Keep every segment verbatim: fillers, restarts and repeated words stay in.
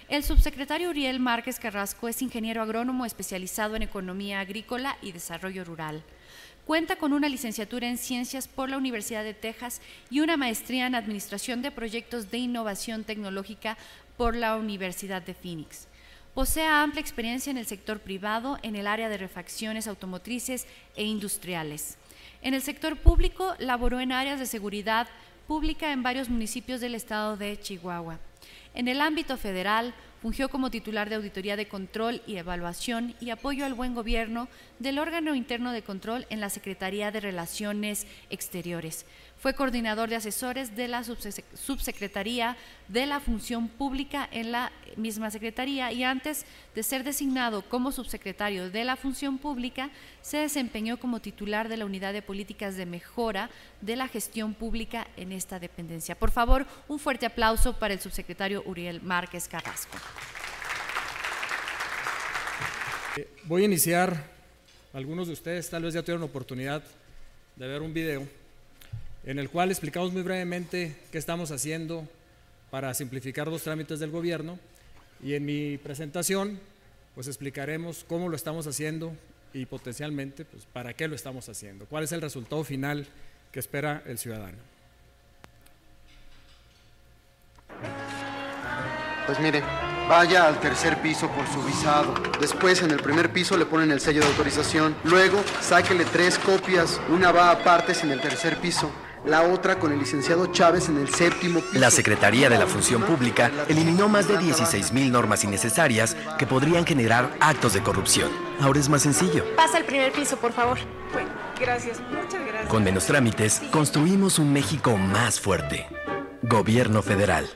El subsecretario Uriel Márquez Carrasco es ingeniero agrónomo especializado en economía agrícola y desarrollo rural. Cuenta con una licenciatura en Ciencias por la Universidad de Texas y una maestría en Administración de Proyectos de Innovación Tecnológica por la Universidad de Phoenix. Posee amplia experiencia en el sector privado, en el área de refacciones automotrices e industriales. En el sector público, laboró en áreas de seguridad pública en varios municipios del estado de Chihuahua. En el ámbito federal, fungió como titular de Auditoría de Control y Evaluación y Apoyo al Buen Gobierno del órgano interno de control en la Secretaría de Relaciones Exteriores. Fue coordinador de asesores de la Subsecretaría de la Función Pública en la misma Secretaría y antes de ser designado como subsecretario de la Función Pública, se desempeñó como titular de la Unidad de Políticas de Mejora de la Gestión Pública en esta dependencia. Por favor, un fuerte aplauso para el subsecretario Uriel Márquez Carrasco. Voy a iniciar, algunos de ustedes tal vez ya tuvieron oportunidad de ver un video en el cual explicamos muy brevemente qué estamos haciendo para simplificar los trámites del gobierno, y en mi presentación pues explicaremos cómo lo estamos haciendo y potencialmente pues para qué lo estamos haciendo, cuál es el resultado final que espera el ciudadano. Pues mire, vaya al tercer piso por su visado. Después en el primer piso le ponen el sello de autorización. Luego sáquele tres copias. Una va a partes en el tercer piso, la otra con el licenciado Chávez en el séptimo piso. La Secretaría de la Función Pública eliminó más de dieciséis mil normas innecesarias que podrían generar actos de corrupción. Ahora es más sencillo. Pasa al primer piso, por favor. Bueno, gracias, muchas gracias. Con menos trámites, construimos un México más fuerte. Gobierno Federal.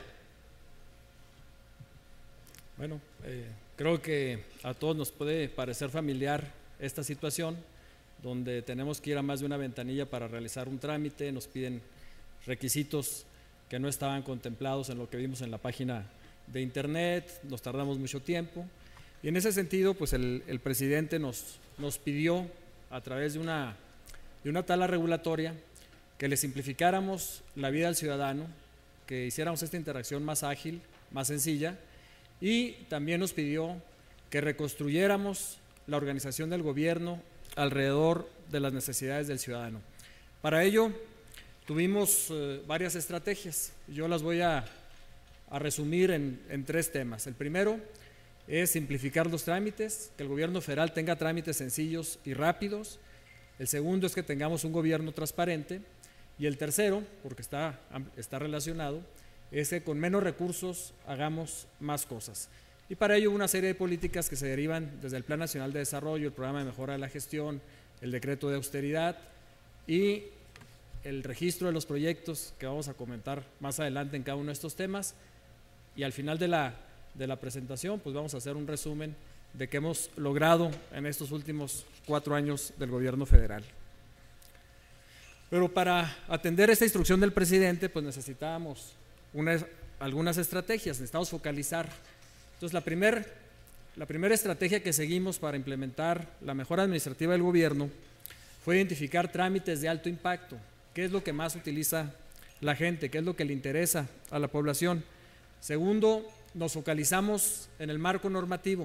Bueno, eh, creo que a todos nos puede parecer familiar esta situación, donde tenemos que ir a más de una ventanilla para realizar un trámite, nos piden requisitos que no estaban contemplados en lo que vimos en la página de internet, nos tardamos mucho tiempo, y en ese sentido pues el, el presidente nos, nos pidió a través de una, de una tabla regulatoria que le simplificáramos la vida al ciudadano, que hiciéramos esta interacción más ágil, más sencilla, y también nos pidió que reconstruyéramos la organización del gobierno alrededor de las necesidades del ciudadano. Para ello tuvimos eh, varias estrategias, yo las voy a, a resumir en, en tres temas. El primero es simplificar los trámites, que el gobierno federal tenga trámites sencillos y rápidos. El segundo es que tengamos un gobierno transparente, y el tercero, porque está, está relacionado, es que con menos recursos hagamos más cosas. Y para ello una serie de políticas que se derivan desde el Plan Nacional de Desarrollo, el Programa de Mejora de la Gestión, el Decreto de Austeridad y el registro de los proyectos que vamos a comentar más adelante en cada uno de estos temas. Y al final de la, de la presentación pues vamos a hacer un resumen de qué hemos logrado en estos últimos cuatro años del gobierno federal. Pero para atender esta instrucción del presidente pues necesitábamos Una, algunas estrategias, necesitamos focalizar. Entonces la primera la primer estrategia que seguimos para implementar la mejora administrativa del gobierno fue identificar trámites de alto impacto, qué es lo que más utiliza la gente, qué es lo que le interesa a la población. Segundo, nos focalizamos en el marco normativo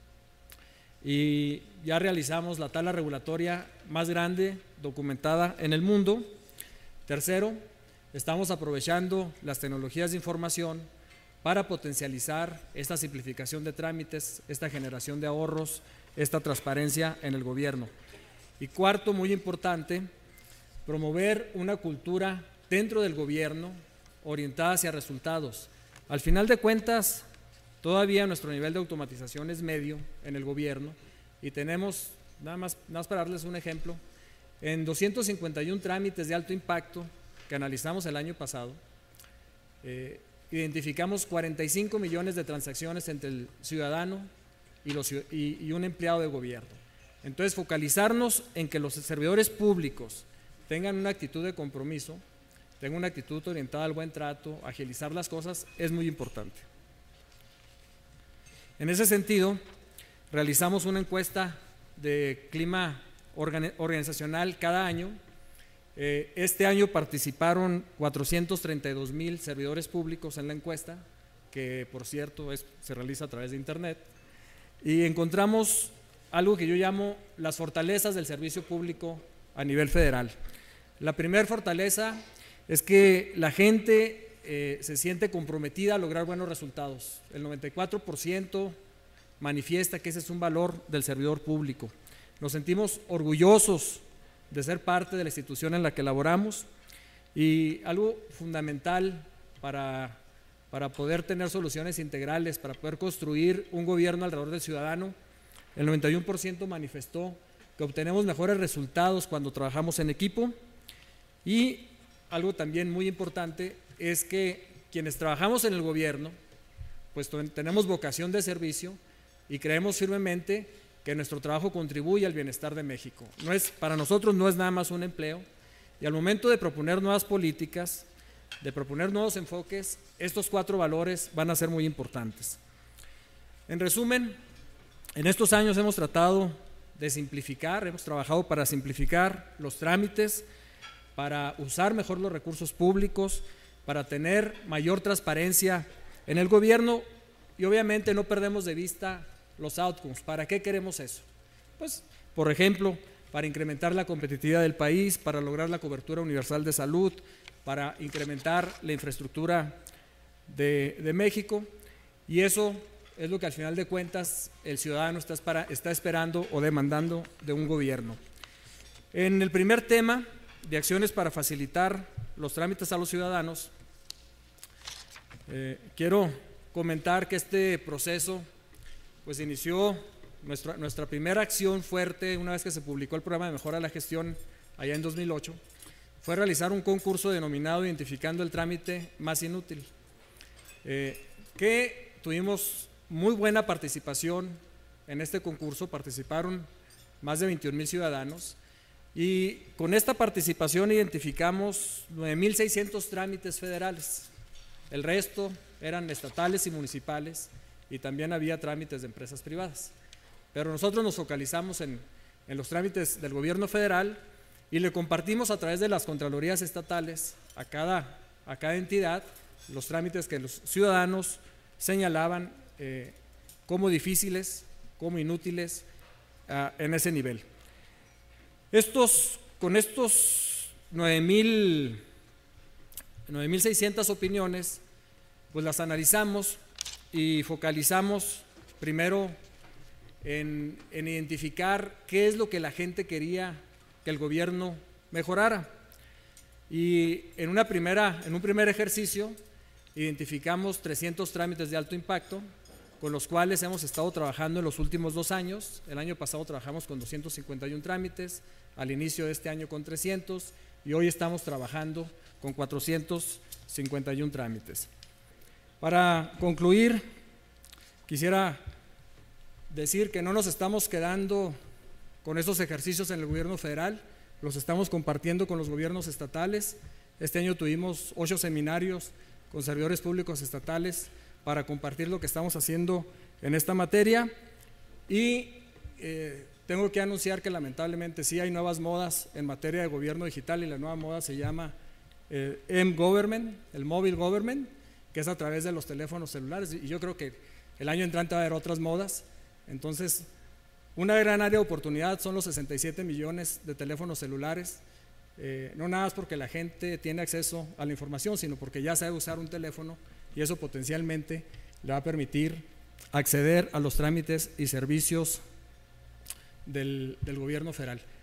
y ya realizamos la tabla regulatoria más grande documentada en el mundo. Tercero, estamos aprovechando las tecnologías de información para potencializar esta simplificación de trámites, esta generación de ahorros, esta transparencia en el gobierno. Y cuarto, muy importante, promover una cultura dentro del gobierno orientada hacia resultados. Al final de cuentas, todavía nuestro nivel de automatización es medio en el gobierno y tenemos, nada más, nada más para darles un ejemplo, en doscientos cincuenta y uno trámites de alto impacto que analizamos el año pasado, eh, identificamos cuarenta y cinco millones de transacciones entre el ciudadano y, los, y, y un empleado de gobierno. Entonces, focalizarnos en que los servidores públicos tengan una actitud de compromiso, tengan una actitud orientada al buen trato, agilizar las cosas, es muy importante. En ese sentido, realizamos una encuesta de clima organizacional cada año. Este año participaron cuatrocientos treinta y dos mil servidores públicos en la encuesta, que por cierto es, se realiza a través de internet, y encontramos algo que yo llamo las fortalezas del servicio público a nivel federal. La primera fortaleza es que la gente eh, se siente comprometida a lograr buenos resultados. El noventa y cuatro por ciento manifiesta que ese es un valor del servidor público. Nos sentimos orgullosos de ser parte de la institución en la que laboramos, y algo fundamental para, para poder tener soluciones integrales, para poder construir un gobierno alrededor del ciudadano, el noventa y uno por ciento manifestó que obtenemos mejores resultados cuando trabajamos en equipo, y algo también muy importante es que quienes trabajamos en el gobierno, pues tenemos vocación de servicio y creemos firmemente que nuestro trabajo contribuye al bienestar de México. No es, para nosotros no es nada más un empleo, y al momento de proponer nuevas políticas, de proponer nuevos enfoques, estos cuatro valores van a ser muy importantes. En resumen, en estos años hemos tratado de simplificar, hemos trabajado para simplificar los trámites, para usar mejor los recursos públicos, para tener mayor transparencia en el gobierno, y obviamente no perdemos de vista los outcomes. ¿Para qué queremos eso? Pues, por ejemplo, para incrementar la competitividad del país, para lograr la cobertura universal de salud, para incrementar la infraestructura de, de México, y eso es lo que al final de cuentas el ciudadano está, para, está esperando o demandando de un gobierno. En el primer tema de acciones para facilitar los trámites a los ciudadanos, eh, quiero comentar que este proceso pues inició, nuestra, nuestra primera acción fuerte una vez que se publicó el programa de mejora de la gestión allá en dos mil ocho, fue realizar un concurso denominado Identificando el Trámite Más Inútil, eh, que tuvimos muy buena participación en este concurso. Participaron más de veintiún mil ciudadanos, y con esta participación identificamos nueve mil seiscientos trámites federales. El resto eran estatales y municipales, y también había trámites de empresas privadas. Pero nosotros nos focalizamos en, en los trámites del gobierno federal, y le compartimos a través de las contralorías estatales a cada, a cada entidad los trámites que los ciudadanos señalaban eh, como difíciles, como inútiles uh, en ese nivel. Estos, con estos nueve mil seiscientas opiniones, pues las analizamos y focalizamos primero en, en identificar qué es lo que la gente quería que el gobierno mejorara. Y en, una primera, en un primer ejercicio identificamos trescientos trámites de alto impacto, con los cuales hemos estado trabajando en los últimos dos años. El año pasado trabajamos con doscientos cincuenta y uno trámites, al inicio de este año con trescientos, y hoy estamos trabajando con cuatrocientos cincuenta y uno trámites. Para concluir, quisiera decir que no nos estamos quedando con estos ejercicios en el gobierno federal, los estamos compartiendo con los gobiernos estatales. Este año tuvimos ocho seminarios con servidores públicos estatales para compartir lo que estamos haciendo en esta materia, y eh, tengo que anunciar que lamentablemente sí hay nuevas modas en materia de gobierno digital, y la nueva moda se llama eh, M-Government, el Mobile Government, que es a través de los teléfonos celulares, y yo creo que el año entrante va a haber otras modas. Entonces, una gran área de oportunidad son los sesenta y siete millones de teléfonos celulares, eh, no nada más porque la gente tiene acceso a la información, sino porque ya sabe usar un teléfono, y eso potencialmente le va a permitir acceder a los trámites y servicios del, del gobierno federal.